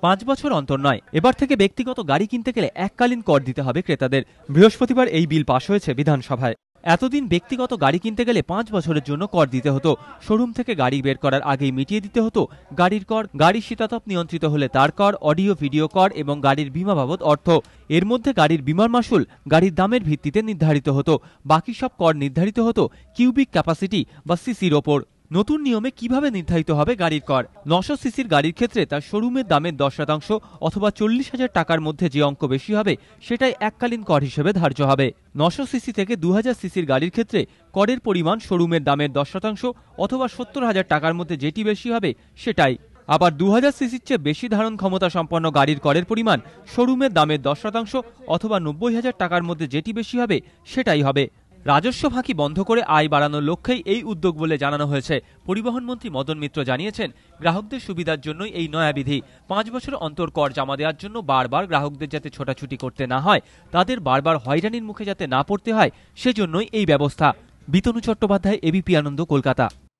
5 বছর অন্তর নয়। এবার থেকে ব্যক্তিগত গাড়ি কিনতে গেলে এককালীন কর দিতে হবে ক্রেতাদের। বৃহস্পতিবার এই বিল পাশ হয়েছে বিধানসভায়। এতদিন ব্যক্তিগত গাড়ি কিনতে গেলে 5 বছরের জন্য কর দিতে হতো। শোরুম থেকে গাড়ি বের করার আগেই মিটিয়ে দিতে হতো গাড়ির কর, গাড়ির শীতাতপ নিয়ন্ত্রিত হলে তার কর, অডিও ভিডিও কর এবং গাড়ির বীমা বাবদ অর্থ। এর মধ্যে গাড়ির বীমার মাসুল গাড়ির দামের ভিত্তিতে নির্ধারিত হতো। বাকি সব কর নির্ধারিত হতো কিউবিক ক্যাপাসিটি বা সিসির ওপর। নতুন নিয়মে কিভাবে নির্ধারিত হবে গাড়ির কর? 900 সিসির গাড়ির ক্ষেত্রে তার শোরুমের দামের 10% অথবা 40,000 টাকার মধ্যে যে অঙ্ক বেশি হবে সেটাই এককালীন কর হিসেবে ধার্য হবে। 900 সিসি থেকে 2000 সিসির গাড়ির ক্ষেত্রে করের পরিমাণ শোরুমের দামের 10% অথবা 70,000 টাকার মধ্যে যেটি বেশি হবে সেটাই। আবার 2000 সিসির চেয়ে বেশি ধারণ ক্ষমতা সম্পন্ন গাড়ির করের পরিমাণ শোরুমের দামের 10% অথবা 90,000 টাকার মধ্যে যেটি বেশি হবে সেটাই হবে। রাজস্ব ফাঁকি বন্ধ করে আয় বাড়ানোর লক্ষ্যেই এই উদ্যোগ বলে জানানো হয়েছে। পরিবহন মন্ত্রী মদন মিত্র জানিয়েছেন, গ্রাহকদের সুবিধার জন্যই এই নয়া বিধি। 5 বছর অন্তর কর জমা দেওয়ার জন্য বারবার গ্রাহকদের যাতে ছোটাছুটি করতে না হয়, তাদের বারবার হয়রানির মুখে যাতে না পড়তে হয়, সেজন্যই এই ব্যবস্থা। বিতনু চট্টোপাধ্যায়, এবিপি আনন্দ, কলকাতা।